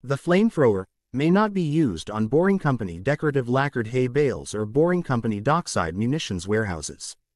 The flamethrower may not be used on Boring Company decorative lacquered hay bales or Boring Company dockside munitions warehouses.